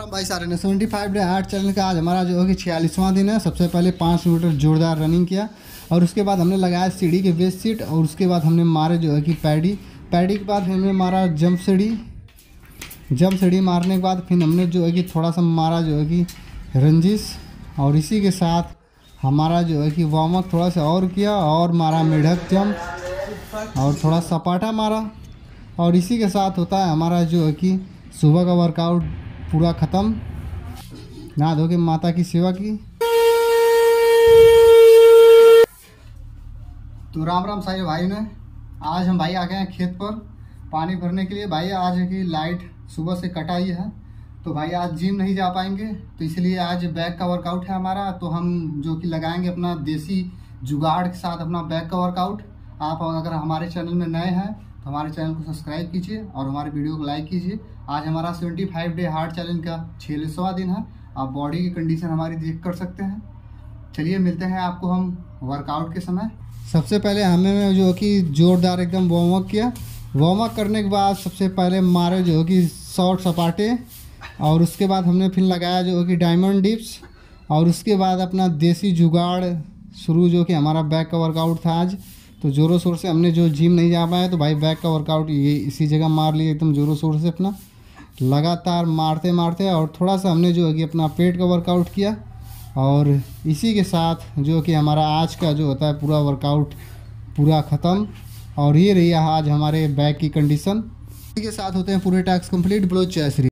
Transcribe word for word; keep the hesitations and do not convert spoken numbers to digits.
भाई सारे ने seventy five day hard challenge का आज हमारा जो है कि छियालीसवां दिन है। सबसे पहले पाँच किलोमीटर जोरदार रनिंग किया और उसके बाद हमने लगाया सीढ़ी के बेस सीट और उसके बाद हमने मारे जो है कि पैडी पैडी के बाद हमने मारा जंप सीढ़ी जंप सीढ़ी मारने के बाद फिर हमने जो है कि थोड़ा सा मारा जो है कि रंजिश और इसी के साथ हमारा जो है कि वार्म अप थोड़ा सा और किया और मारा मेढक जंप और थोड़ा सपाटा मारा और इसी के साथ होता है हमारा जो है कि सुबह का वर्कआउट पूरा ख़त्म। नहा धो के माता की सेवा की। तो राम राम सारे भाई ने आज हम भाई आ गए हैं खेत पर पानी भरने के लिए। भाई आज की लाइट सुबह से कट आई है तो भाई आज जिम नहीं जा पाएंगे तो इसलिए आज बैक का वर्कआउट है हमारा। तो हम जो कि लगाएंगे अपना देसी जुगाड़ के साथ अपना बैक का वर्कआउट। आप अगर हमारे चैनल में नए हैं तो हमारे चैनल को सब्सक्राइब कीजिए और हमारे वीडियो को लाइक कीजिए। आज हमारा seventy five day hard challenge का छियालीसवां दिन है। आप बॉडी की कंडीशन हमारी देख कर सकते हैं। चलिए मिलते हैं आपको हम वर्कआउट के समय। सबसे पहले हमें जो कि जोरदार एकदम वार्म अप किया। वार्म अप करने के बाद सबसे पहले मारे जो कि शॉर्ट सपाटे और उसके बाद हमने फिर लगाया जो कि डायमंड डिप्स और उसके बाद अपना देसी जुगाड़ शुरू जो कि हमारा बैक का वर्कआउट था आज। तो ज़ोरों शोर से हमने जो जिम नहीं जा पाया तो भाई बैक का वर्कआउट ये इसी जगह मार लिया एकदम ज़ोरों शोर से अपना लगातार मारते मारते और थोड़ा सा हमने जो है कि अपना पेट का वर्कआउट किया और इसी के साथ जो कि हमारा आज का जो होता है पूरा वर्कआउट पूरा ख़त्म। और ये रही आज हमारे बैक की कंडीशन। इसी के साथ होते हैं पूरे टास्क कंप्लीट। Blow chess.